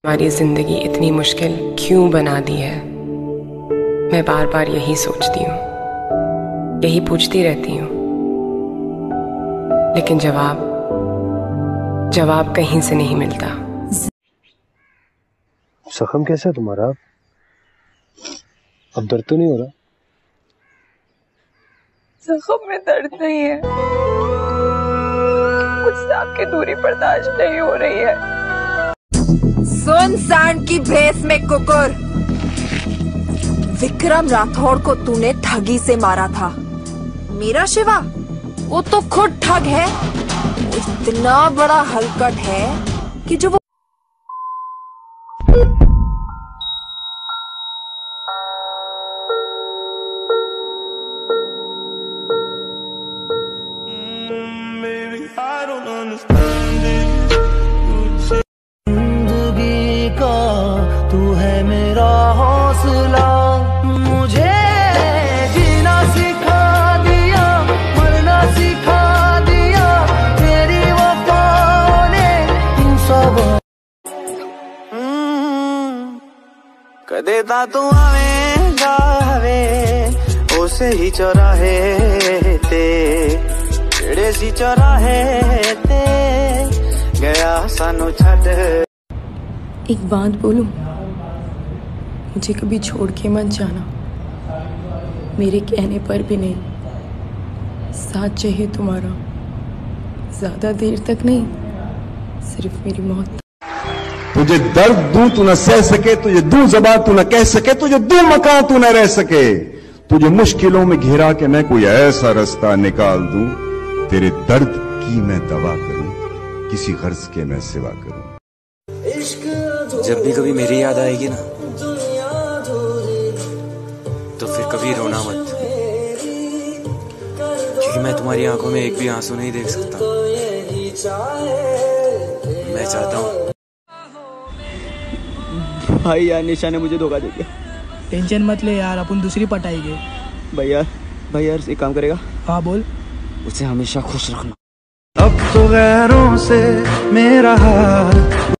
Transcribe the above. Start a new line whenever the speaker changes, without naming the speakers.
हमारी जिंदगी इतनी मुश्किल क्यों बना दी है। मैं बार बार यही सोचती हूँ, यही पूछती रहती हूँ, लेकिन जवाब कहीं से नहीं मिलता।
जख्म कैसा है तुम्हारा? अब दर्द तो नहीं हो रहा?
जख्म में दर्द नहीं है, मुझसे आपकी दूरी बर्दाश्त नहीं हो रही है।
सुन सांड की भेस में कुकुर, विक्रम राठौड़ को तूने ठगी से मारा था। मेरा शिवा वो तो खुद ठग है, इतना बड़ा हलकट है कि जो वो
जिंदगी का तू है मेरा हौसला, मुझे जीना सिखा दिया, मरना सिखा दिया, तेरी वफाओं ने इन सब कदे ता तू आवेगा वे उसे ही चौराहे ते जेड़े सी चौराहे ते गया सानू छड़।
एक बात बोलूं, मुझे कभी छोड़ के मत जाना, मेरे कहने पर भी नहीं। साथ चाहिए तुम्हारा, ज्यादा देर तक नहीं, सिर्फ मेरी मौत।
तुझे दर्द दूं तू न सह सके, तुझे दूं ज़बान तू न कह सके, तुझे दूं मकान तू न रह सके, तुझे मुश्किलों में घिरा के मैं कोई ऐसा रास्ता निकाल दूं, तेरे दर्द की मैं दवा करूं, किसी गर्ज के मैं सिवा करूं।
जब भी कभी मेरी याद आएगी ना, तो फिर कभी रोना मत, क्योंकि मैं तुम्हारी आंखों में एक भी आंसू नहीं देख सकता। मैं चाहता हूँ
भाई यार, निशा ने मुझे धोखा दे दिया।
टेंशन मत ले यार, अपन दूसरी पटाएंगे।
भाई यार एक काम करेगा?
हाँ बोल।
उसे हमेशा खुश रखना।
अब तो गैरों से मेरा हाल